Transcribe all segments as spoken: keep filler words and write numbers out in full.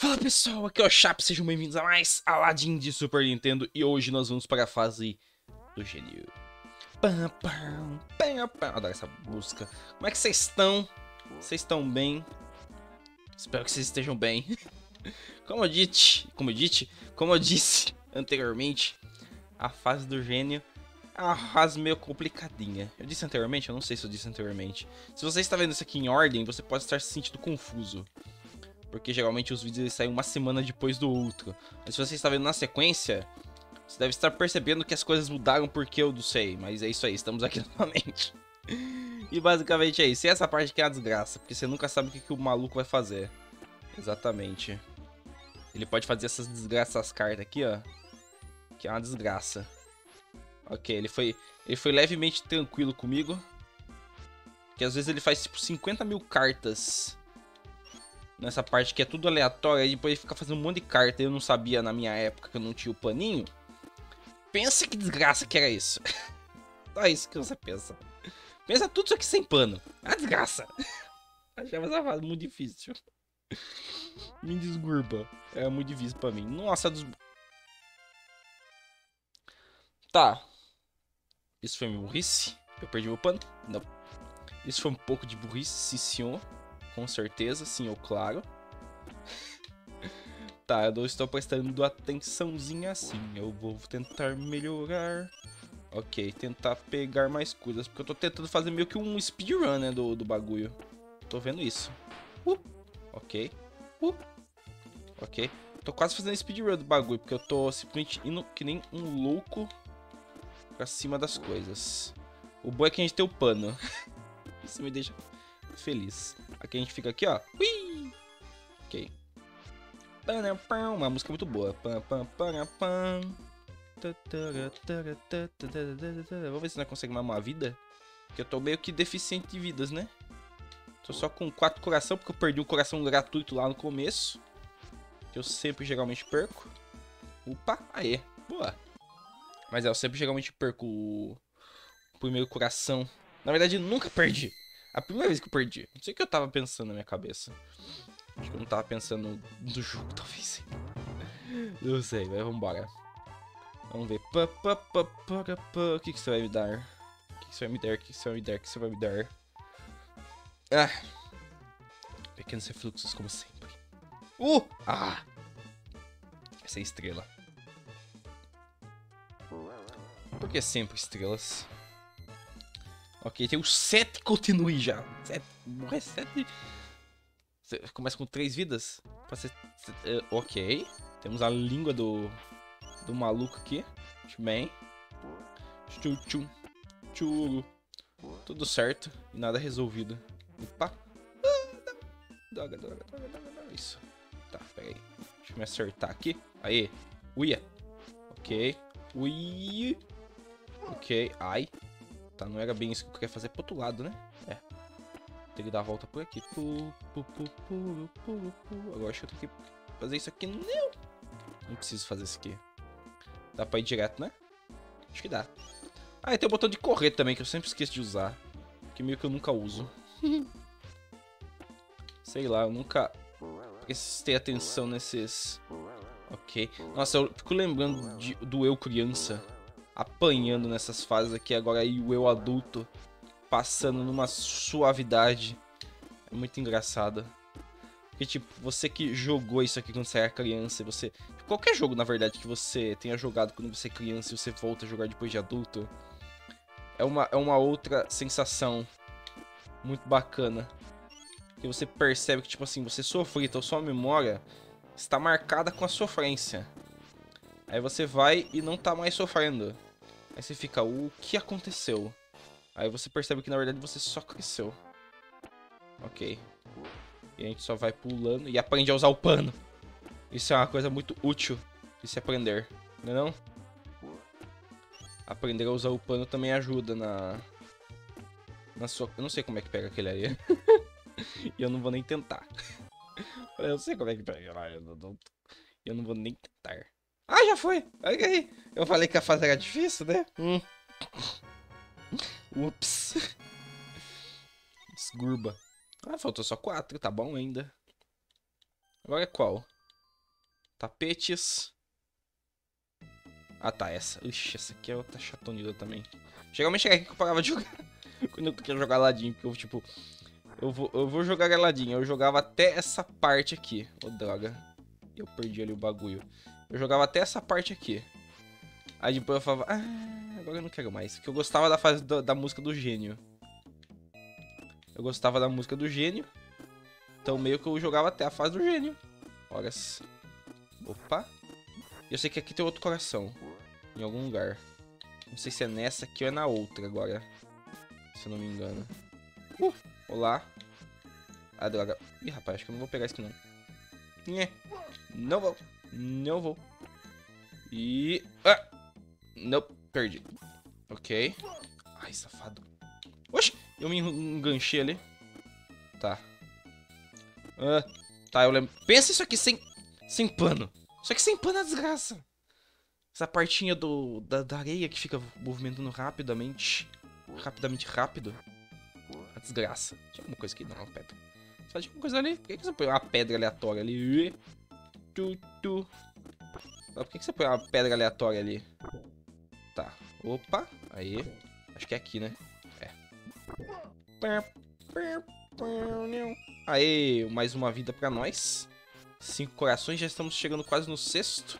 Fala pessoal, aqui é o Chape, sejam bem-vindos a mais Aladdin de Super Nintendo. E hoje nós vamos para a fase do gênio. Pam, pam, pam, pam. Adoro essa música. Como é que vocês estão? Vocês estão bem? Espero que vocês estejam bem. Como eu disse, como eu disse, como eu disse anteriormente, a fase do gênio é uma fase meio complicadinha. Eu disse anteriormente? Eu não sei se eu disse anteriormente. Se você está vendo isso aqui em ordem, você pode estar se sentindo confuso. Porque geralmente os vídeos eles saem uma semana depois do outro. Mas se você está vendo na sequência, você deve estar percebendo que as coisas mudaram porque eu não sei. Mas é isso aí, estamos aqui novamente. E basicamente é isso. E essa parte aqui é a desgraça, porque você nunca sabe o que, que o maluco vai fazer. Exatamente. Ele pode fazer essas desgraças, essas cartas aqui, ó. Que é uma desgraça. Ok, ele foi, ele foi levemente tranquilo comigo. Que às vezes ele faz tipo cinquenta mil cartas nessa parte que é tudo aleatório, e depois ele fica fazendo um monte de carta. Eu não sabia na minha época que eu não tinha o paninho. Pensa que desgraça que era isso. Só isso que você pensa. Pensa tudo isso aqui sem pano. É uma desgraça. Achava essa fase muito difícil. Me desculpa. É muito difícil pra mim. Nossa, dos... Tá. Isso foi burrice? Eu perdi meu pano? Não. Isso foi um pouco de burrice, sim senhor. Com certeza, sim, ou claro. Tá, eu não estou prestando atençãozinha assim. Eu vou tentar melhorar. Ok, tentar pegar mais coisas. Porque eu tô tentando fazer meio que um speedrun, né, do, do bagulho. Tô vendo isso. Uh, ok. Uh, ok. Tô quase fazendo speedrun do bagulho. Porque eu tô simplesmente indo que nem um louco pra cima das coisas. O bom é que a gente tem o pano. Isso me deixa feliz. Aqui a gente fica aqui, ó. Ui! Ok. Uma música muito boa. Vamos ver se nós conseguimos mais uma vida. Porque eu tô meio que deficiente de vidas, né? Tô só com quatro coração, porque eu perdi um coração gratuito lá no começo. Que eu sempre geralmente perco. Opa, aê, boa. Mas é, eu sempre geralmente perco o primeiro coração. Na verdade, eu nunca perdi. A primeira vez que eu perdi. Não sei o que eu tava pensando na minha cabeça. Acho que eu não tava pensando no jogo, talvez. Não sei, mas vambora. Vamos ver. Pá, pá, pá, pá, pá. O que, que você vai me dar? O que, que você vai me dar? O que, que você vai me dar? O que você vai me dar? Ah! Pequenos refluxos, como sempre. Uh! Ah! Essa é estrela. Por que sempre estrelas? Ok, tem o sete, continue já. Sete, morrer sete. Você começa com três vidas? Pra ser, uh, ok. Temos a língua do, do maluco aqui. Muito bem. Tchum, tchum, tchuru. Tudo certo e nada resolvido. Opa. Droga, droga, droga, droga, droga. Isso. Tá, pera aí. Deixa eu me acertar aqui. Aê. Uia. Ok. Ui. Ok. Ai. Tá, não era bem isso que eu queria fazer pro outro lado, né? É. Tem que dar a volta por aqui. Pu, pu, pu, pu, pu, pu. Agora acho que eu tenho que fazer isso aqui. Não. Não preciso fazer isso aqui. Dá pra ir direto, né? Acho que dá. Ah, e tem o botão de correr também, que eu sempre esqueço de usar. Que meio que eu nunca uso. Sei lá, eu nunca prestei atenção nesses... Ok. Nossa, eu fico lembrando de, do eu criança apanhando nessas fases aqui. Agora aí o eu adulto passando numa suavidade. É muito engraçado. Porque, tipo, você que jogou isso aqui quando você era criança, você... Qualquer jogo, na verdade, que você tenha jogado quando você é criança e você volta a jogar depois de adulto, é uma, é uma outra sensação muito bacana. Que você percebe que, tipo assim, você sofreu, então sua memória está marcada com a sofrência. Aí você vai e não tá mais sofrendo. Aí você fica, o que aconteceu? Aí você percebe que, na verdade, você só cresceu. Ok. E a gente só vai pulando e aprende a usar o pano. Isso é uma coisa muito útil de se aprender, não é não? Aprender a usar o pano também ajuda na... Na sua... Eu não sei como é que pega aquele ali. E eu não vou nem tentar. Eu sei como é que pega lá. Eu não, não... eu não vou nem tentar. Ah, já foi! Ok. Eu falei que a fase era difícil, né? Hum. Ups. Desgurba. Ah, faltou só quatro. Tá bom ainda. Agora é qual? Tapetes. Ah, tá, essa. Ixi, essa aqui é outra chatonida também. Geralmente é aqui que eu parava de jogar. Quando eu queria jogar ladinho, porque eu, tipo... Eu vou, eu vou jogar ladinho. Eu jogava até essa parte aqui. Ô, droga. Eu perdi ali o bagulho. Eu jogava até essa parte aqui. Aí depois eu falava... Ah, agora eu não quero mais. Porque eu gostava da fase do, da música do gênio. Eu gostava da música do gênio. Então meio que eu jogava até a fase do gênio. Horas. Opa. Eu sei que aqui tem outro coração. Em algum lugar. Não sei se é nessa aqui ou é na outra agora. Se eu não me engano. Uh, olá. Ah, droga. Ih, rapaz, acho que eu não vou pegar isso aqui não. Nhê. Não vou. Não vou. E... Ah! Não, perdi. Ok. Ai, safado. Oxi, eu me enganchei ali. Tá. Ah, tá, eu lembro. Pensa isso aqui sem, sem pano. Isso aqui sem pano é desgraça. Essa partinha do, da, da areia que fica movimentando rapidamente. Rapidamente rápido. A desgraça. Tinha alguma coisa aqui? Não, uma pedra. Só tinha alguma coisa ali. Por que, que você põe uma pedra aleatória ali? Tu, tu. Por que, que você põe uma pedra aleatória ali? Tá. Opa. Aí. Acho que é aqui, né? É. Aê, mais uma vida pra nós. Cinco corações, já estamos chegando quase no sexto.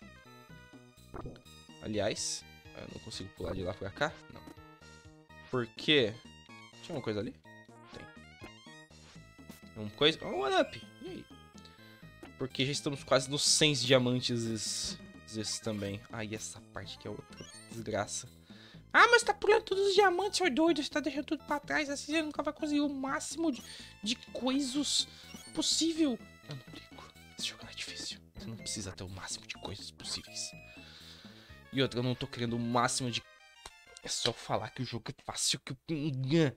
Aliás, eu não consigo pular de lá pra cá? Não. Por quê? Tinha uma coisa ali? Tem. Uma coisa... Oh, one up! E aí? Porque já estamos quase nos cem diamantes esse também. Ai, essa parte que é outra desgraça. Ah, mas tá pulando todos os diamantes, seu doido. Você tá deixando tudo pra trás. Assim você nunca vai conseguir o máximo de, de coisas possível. Eu não ligo. Esse jogo não é difícil. Você não precisa ter o máximo de coisas possíveis. E outra, eu não tô querendo o máximo de... É só falar que o jogo é fácil que eu...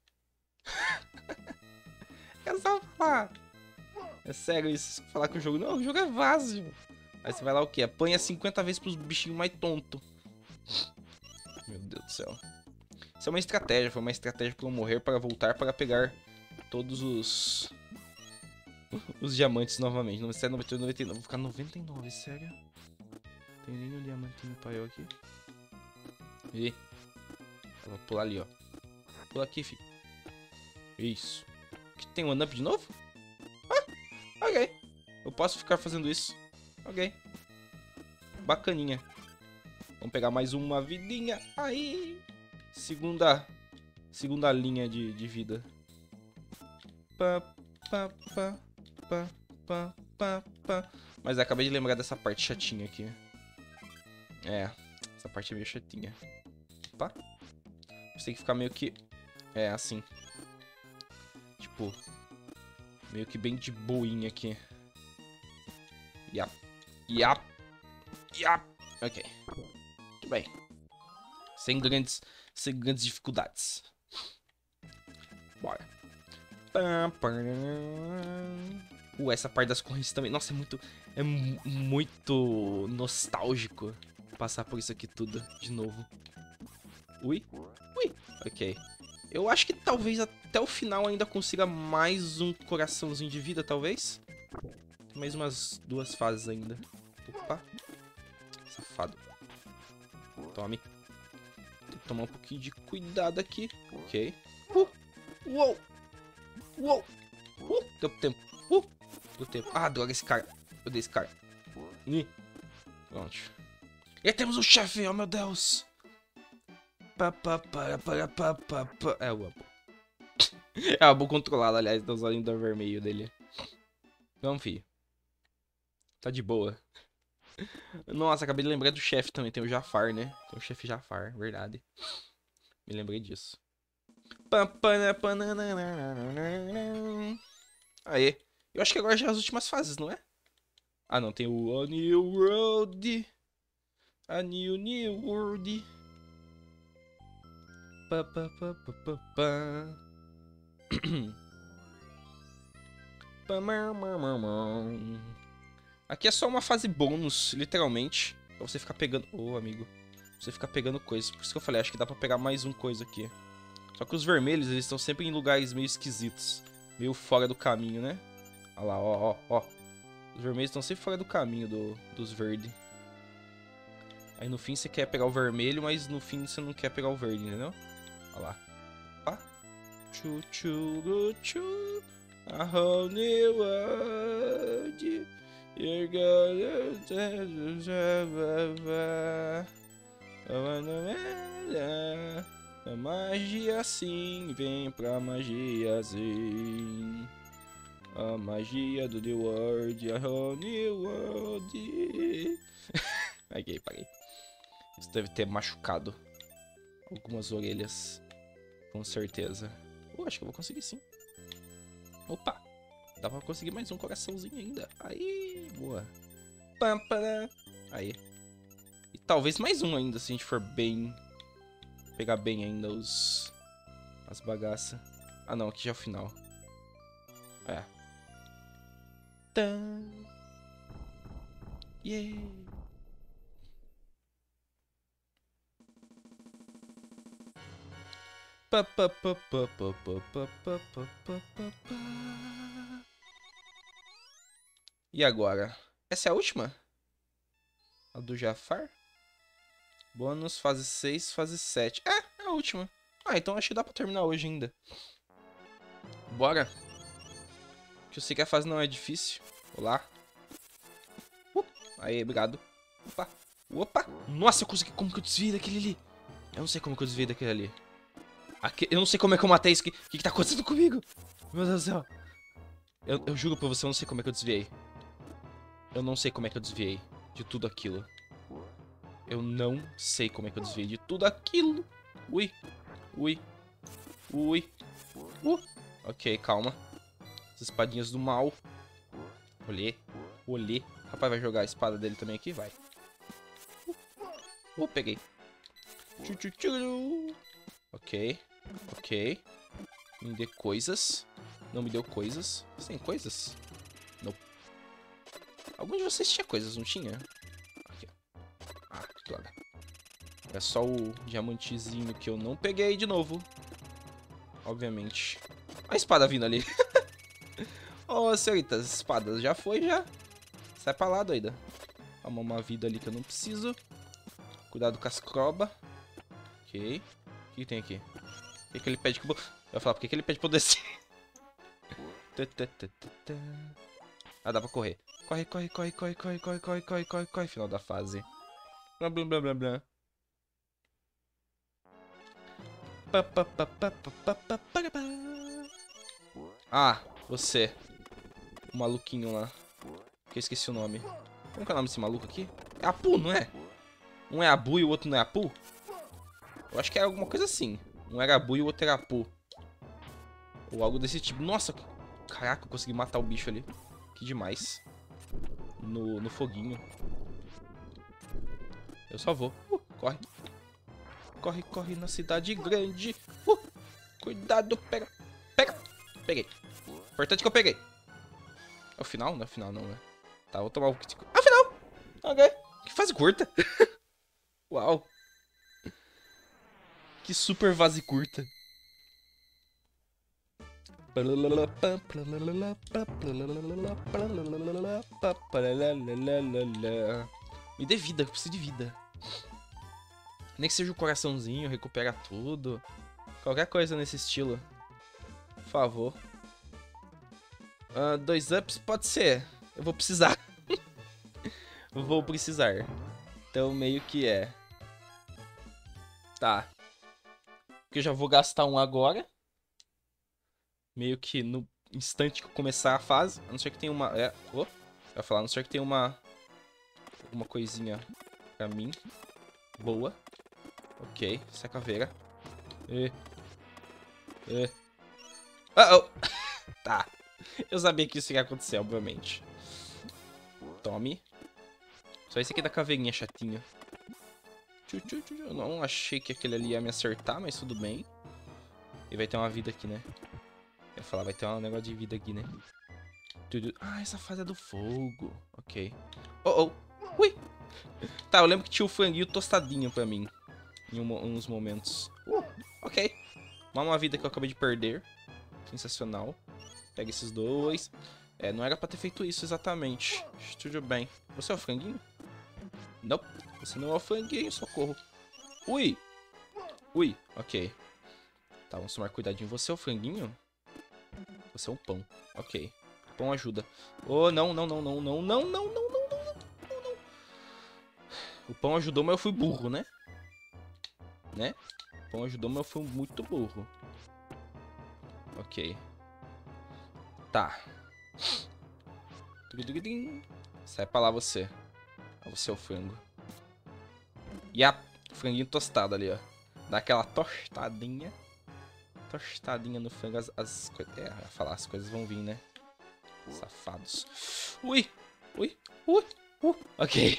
É só falar. É sério isso. Só falar que o jogo... Não, o jogo é fácil. Aí você vai lá o quê? Apanha cinquenta vezes pros bichinhos mais tontos. Meu Deus do céu. Isso é uma estratégia. Foi uma estratégia pra eu morrer, para voltar, para pegar todos os... Os diamantes novamente. noventa e nove, noventa e nove. Vou ficar noventa e nove, sério? Tem nem um diamantinho pra eu aqui. E eu vou pular ali, ó. Pula aqui, filho. Isso. Aqui tem um one up de novo? Ah, ok. Eu posso ficar fazendo isso. Ok. Bacaninha. Vamos pegar mais uma vidinha. Aí. Segunda. Segunda linha de, de vida. Pá, pá, pá, pá, pá, pá, pá. Mas eu acabei de lembrar dessa parte chatinha aqui. É. Essa parte é meio chatinha. Opa. Você tem que ficar meio que... É, assim. Tipo... Meio que bem de boinha aqui. Yap. Yap. Yap. Ok. Muito bem. Sem grandes... Sem grandes dificuldades. Bora. Uh, essa parte das correntes também. Nossa, é muito... É muito nostálgico passar por isso aqui tudo de novo. Ui. Ui. Ok. Eu acho que talvez até o final ainda consiga mais um coraçãozinho de vida, talvez. Tem mais umas duas fases ainda. Opa. Safado. Tome. Tem que tomar um pouquinho de cuidado aqui. Ok. Uh. Uou. Uou. Uh. Deu tempo. Uh. Deu tempo. Ah, droga, esse cara. Eu dei esse cara. Ih. Pronto. E temos o chefe, oh meu Deus. Pa, pa, para, para, pa, pa, pa. É o Abu. É o Abu controlado, aliás, dos olhinhos do vermelho dele. Vamos, filho. Tá de boa. Nossa, acabei de lembrar do chefe também. Tem o Jafar, né? Tem o chefe Jafar, verdade. Me lembrei disso. Aê. Eu acho que agora já é as últimas fases, não é? Ah, não. Tem o A New World. A New New World. Pá, pá, pá, pá, pá, pá. Aqui é só uma fase bônus, literalmente. Pra você ficar pegando... Ô, oh, amigo. Pra você ficar pegando coisas. Por isso que eu falei, acho que dá pra pegar mais um coisa aqui. Só que os vermelhos, eles estão sempre em lugares meio esquisitos. Meio fora do caminho, né? Olha lá, ó, ó, ó. Os vermelhos estão sempre fora do caminho do, dos verdes. Aí no fim você quer pegar o vermelho, mas no fim você não quer pegar o verde, entendeu? Olha lá. Opa. Chu, chu, chu. A whole new world. You're gonna... A magia sim, vem pra magia sim. A magia do The World, a whole new world. Paguei, paguei. Isso deve ter machucado algumas orelhas, com certeza. Uh, acho que eu vou conseguir sim. Opa, dá pra conseguir mais um coraçãozinho ainda. Aí, boa. Pam, pam. Aí. E talvez mais um ainda, se a gente for bem... Pegar bem ainda os... As bagaças. Ah não, aqui já é o final. É. Tan. Yeah. Pa, pa, pa, pa, pa, pa, pa, pa, pa, pa, pa. E agora? Essa é a última? A do Jafar? Bônus, fase seis, fase sete. É, é a última. Ah, então acho que dá pra terminar hoje ainda. Bora. Que eu sei que a fase não é difícil. Olá. Uh, aí, obrigado. Opa. Opa. Nossa, eu consegui. Como que eu desviei daquele ali? Eu não sei como que eu desviei daquele ali. Aqui, eu não sei como é que eu matei isso. O que, que que tá acontecendo comigo? Meu Deus do céu. Eu, eu juro pra você, eu não sei como é que eu desviei. Eu não sei como é que eu desviei de tudo aquilo. Eu não sei como é que eu desviei de tudo aquilo. Ui. Ui. Ui. Uh. Ok, calma. As espadinhas do mal. Olhê. Olhê. Rapaz, vai jogar a espada dele também aqui? Vai. Uh, uh peguei. Ok. Ok. Me dê coisas. Não me deu coisas. Você tem coisas? Não. Algum de vocês tinha coisas, não tinha? Aqui, ó. Ah, que droga. É só o diamantezinho que eu não peguei de novo. Obviamente. Olha a espada vindo ali. Ô, oh, senhoritas, espadas. Já foi, já. Sai pra lá, doida. Toma uma vida ali que eu não preciso. Cuidado com as crobas. Ok. O que tem aqui? O que, que ele pede que eu vou... Eu ia falar, por que, que ele pede pra eu descer? Ah, dá pra correr. Corre, corre, corre, corre, corre, corre, corre, corre, corre, corre. Final da fase. Blá, blá, blá, blá, blá. Ah, você. O maluquinho lá. Que eu esqueci o nome. Como que é o nome desse maluco aqui? É Apu, não é? Um é Abu e o outro não é Apu? Eu acho que é alguma coisa assim. Um era Abu e o outro era Apu. Ou algo desse tipo. Nossa, caraca, eu consegui matar o bicho ali. Que demais. No, no foguinho. Eu só vou. Uh, corre. Corre, corre na cidade grande. Uh, cuidado, pega. Pega. Peguei. Importante que eu peguei. É o final? Não é o final, não, né? Tá, vou tomar o... Ah, final! Ok. Que fase curta. Uau. Que super fase curta. Me dê vida, eu preciso de vida. Nem que seja o coraçãozinho, recupera tudo. Qualquer coisa nesse estilo. Por favor. Uh, dois ups, pode ser. Eu vou precisar. Vou precisar. Então meio que é. Tá. Porque eu já vou gastar um agora. Meio que no instante que eu começar a fase. A não ser que tenha uma... É... Oh, eu ia falar, a não ser que tenha uma... Uma coisinha pra mim. Boa. Ok, essa é a caveira. E... E... Oh, oh. Tá. Eu sabia que isso ia acontecer, obviamente. Tome. Só esse aqui da caveirinha chatinho. Eu não achei que aquele ali ia me acertar, mas tudo bem. E vai ter uma vida aqui, né? Eu ia falar, vai ter um negócio de vida aqui, né? Ah, essa fase é do fogo. Ok. Oh, oh. Ui. Tá, eu lembro que tinha o franguinho tostadinho pra mim. Em um, uns momentos. Uh, ok. Uma vida que eu acabei de perder. Sensacional. Pega esses dois. É, não era pra ter feito isso exatamente. Tudo bem. Você é o franguinho? Não, você não é o franguinho, socorro. Ui! Ui, ok. Tá, vamos tomar cuidadinho. Você é o franguinho? Você é um pão. Ok. Pão ajuda. Oh, não, não, não, não, não, não, não, não, não, não, não, não. O pão ajudou, mas eu fui burro, né? Né? O pão ajudou, mas eu fui muito burro. Ok. Tá. Sai pra lá você. Você é o frango. E a franguinho tostado ali, ó. Dá aquela tostadinha. Tostadinha no frango. As, as coisas... É, vai falar, as coisas vão vir, né? Safados. Ui! Ui! Ui! Uh! Ok.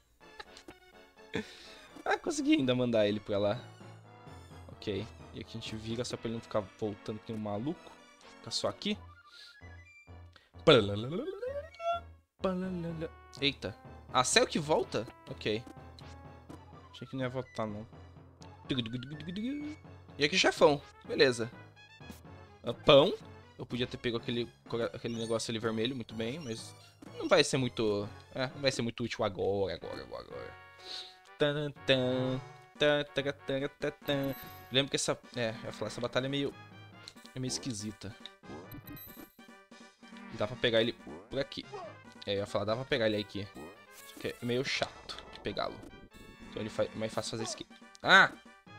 Ah, consegui ainda mandar ele pra lá. Ok. E aqui a gente vira só pra ele não ficar voltando que nem um maluco. Fica só aqui. Eita. Ah, céu que volta? Ok. Achei que não ia voltar, não. E aqui, chefão. Beleza. Pão. Eu podia ter pego aquele, aquele negócio ali vermelho, muito bem, mas não vai ser muito... É, não vai ser muito útil agora, agora, agora, agora. Lembro que essa... É, eu ia falar, essa batalha é meio... É meio esquisita. E dá pra pegar ele por aqui. É, eu ia falar, dá pra pegar ele aqui. Só que é meio chato de pegá-lo. Então ele faz... é mais fácil fazer isso aqui. Ah!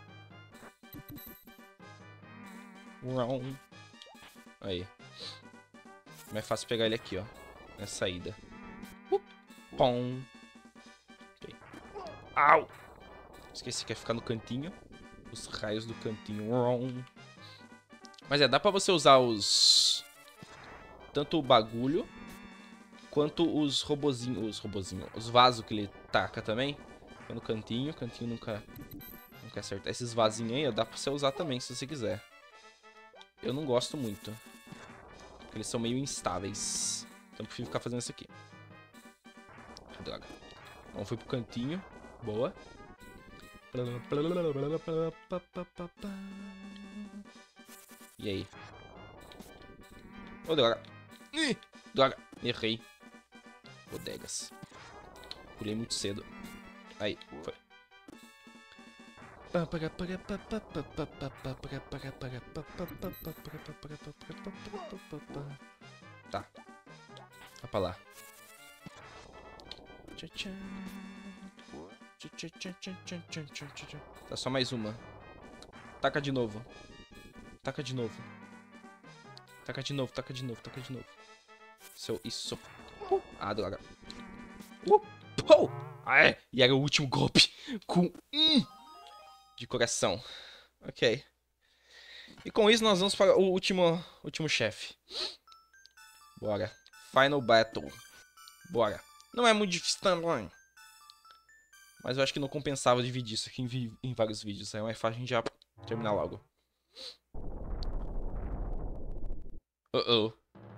Aí. É mais fácil pegar ele aqui, ó. Na saída. Uh, pom. Okay. Au! Esqueci que ia ficar no cantinho. Os raios do cantinho. Mas é, dá pra você usar os... Tanto o bagulho... Quanto os robozinhos... Os robozinhos... Os vasos que ele taca também. Fica no cantinho. O cantinho nunca... Nunca acerta. Esses vasinhos aí, ó, dá pra você usar também, se você quiser. Eu não gosto muito. Porque eles são meio instáveis. Então eu prefiro ficar fazendo isso aqui. Droga. Então fui pro cantinho. Boa. E aí? Ô, oh, droga. Ih, droga. Errei. Bodegas. Pulei muito cedo. Aí, foi. Tá. Vai pra lá. Tá só mais uma. Taca de novo. Taca de novo. Taca de novo, taca de novo, taca de novo. Seu, isso. Uh, ah, droga. Uh, oh, ah, é. E era o último golpe. Com um de coração. Ok. E com isso nós vamos para o último, último chefe. Bora. Final Battle. Bora. Não é muito difícil também. Mas eu acho que não compensava dividir isso aqui em, em vários vídeos. Aí é mais fácil a gente já terminar logo. Uh oh.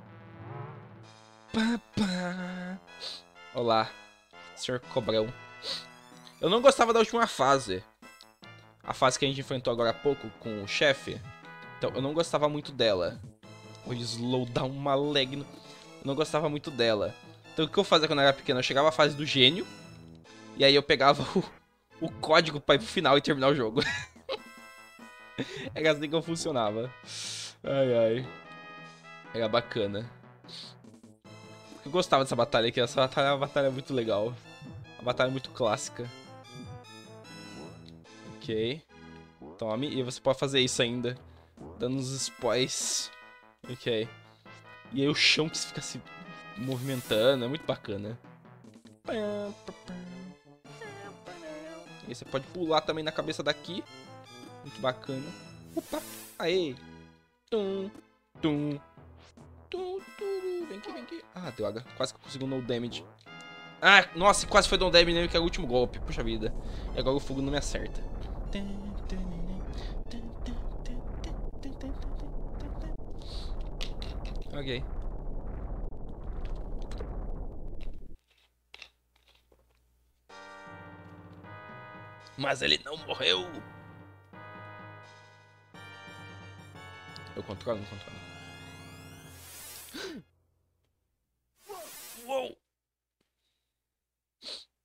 Papá. Olá, senhor Cobrão. Eu não gostava da última fase. A fase que a gente enfrentou agora há pouco com o chefe. Então eu não gostava muito dela. O slowdown, uma lag. Eu não gostava muito dela. Então o que eu fazia quando eu era pequeno? Eu chegava à fase do gênio. E aí eu pegava o, o código pra ir pro final e terminar o jogo. Era assim que eu funcionava. Ai, ai. Era bacana. Eu gostava dessa batalha aqui. Essa batalha é uma batalha muito legal. Uma batalha muito clássica. Ok. Tome. E você pode fazer isso ainda. Dando uns spoils. Ok. E aí o chão que fica se movimentando. É muito bacana. E você pode pular também na cabeça daqui. Muito bacana. Opa! Aê! Tum! Tum! Tum! Tum! Vem aqui, vem aqui. Ah, droga. Quase que eu consigo no damage. Ah, nossa, quase foi no damage nele, que é o último golpe. Puxa vida. E agora o fogo não me acerta. Ok. Mas ele não morreu. Eu controlo, não controlo.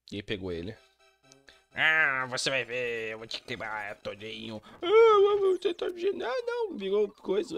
E aí pegou ele. Ah, você vai ver, eu vou te quebrar todinho. Ah, você tá dizendo, ah, não, virou coisa.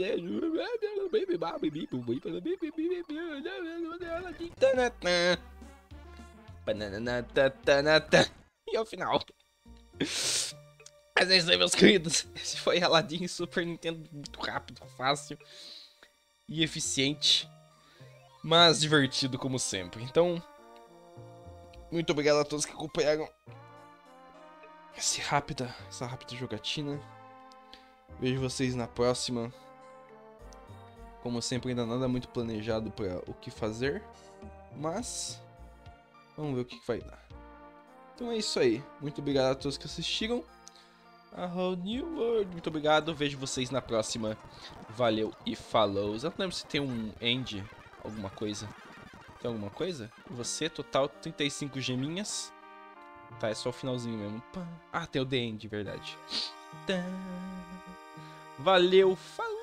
E ao final. Mas é isso aí, meus queridos. Esse foi Aladdin Super Nintendo, muito rápido, fácil e eficiente, mas divertido como sempre. Então, muito obrigado a todos que acompanharam esse rápida, essa rápida jogatina. Vejo vocês na próxima. Como sempre, ainda nada muito planejado para o que fazer, mas vamos ver o que vai dar. Então é isso aí. Muito obrigado a todos que assistiram. A Whole New World. Muito obrigado. Vejo vocês na próxima. Valeu e falou. Eu não lembro se tem um end, alguma coisa. Tem alguma coisa? Você, total trinta e cinco geminhas. Tá, é só o finalzinho mesmo. Ah, tem o The End, verdade. Valeu, falou.